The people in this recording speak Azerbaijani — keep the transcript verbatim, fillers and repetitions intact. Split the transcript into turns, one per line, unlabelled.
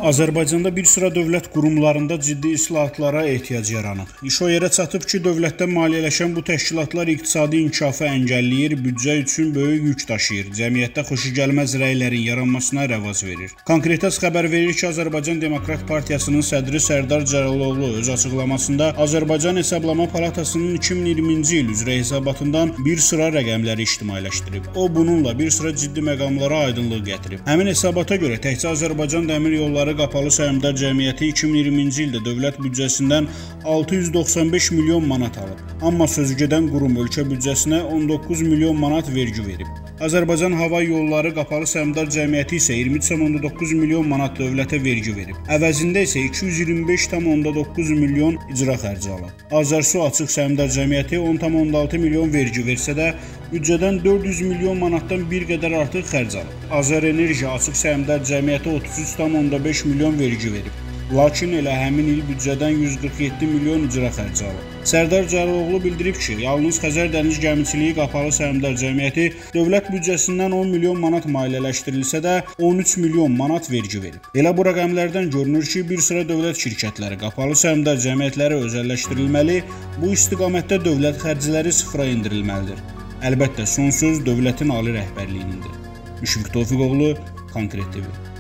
Azərbaycanda bir sıra dövlət qurumlarında ciddi islahatlara ehtiyac yaranıb. İş o yerə çatıb ki, dövlətdən maliyyələşən bu təşkilatlar iqtisadi inkişafı əngəlləyir, büdcə üçün böyük yük daşıyır, cəmiyyətdə xoşagəlməz rəylərin yaranmasına rəvac verir. Konkretas xəbər verir ki, Azərbaycan Demokrat Partiyasının sədri Sərdar Cəlaloğlu öz açıqlamasında Azərbaycan Hesablama Palatasının iki min iyirminci il üzrə hesabatından bir sıra rəqəmləri ictimailəşdirib. O, bununla bir sıra ciddi məqamlara aydınlıq gətirib. Həmin hesabata görə təkcə Azərbaycan Dəmir Yolları Qapalı Səhmdar Cəmiyyəti iki min iyirminci ildə dövlət büdcəsindən altı yüz doxsan beş milyon manat alıb. Amma sözügedən qurum ölkə büdcəsinə on doqquz milyon manat vergi verib. Azərbaycan Hava Yolları Qapalı Səhmdar Cəmiyyəti isə iyirmi üç tam doqquz milyon manat dövlətə vergi verib. Əvəzində isə iki yüz iyirmi beş tam doqquz milyon icra xərci alıb. Azərsu Açıq Səhmdar Cəmiyyəti on tam altı milyon vergi versə də, büdcədən dörd yüz milyon manatdan bir qədər artıq xərc alıb. Azərenerji Açıq Səhmdar Cəmiyyəti otuz üç tam beş milyon vergi verib. Lakin elə həmin il büdcədən yüz qırx yeddi milyon icra xərci alıb. Sərdar Cəlaloğlu bildirib ki, yalnız Xəzər Dəniz Gəmiçiliyi Qapalı Səhmdar Cəmiyyəti dövlət büdcəsindən on milyon manat maliyyələşdirilsə də on üç milyon manat vergi verib. Elə bu rəqəmlərdən görünür ki, bir sıra dövlət şirkətləri, Qapalı Səhmdar Cəmiyyətləri özəlləşdirilməli, bu istiqamətdə dövlət xərcləri sıfıra endirilməlidir. Əlbəttə, son söz dövlətin ali rəhbərliyinindir. Müşfiq Tofiqoğlu, Konkret T V.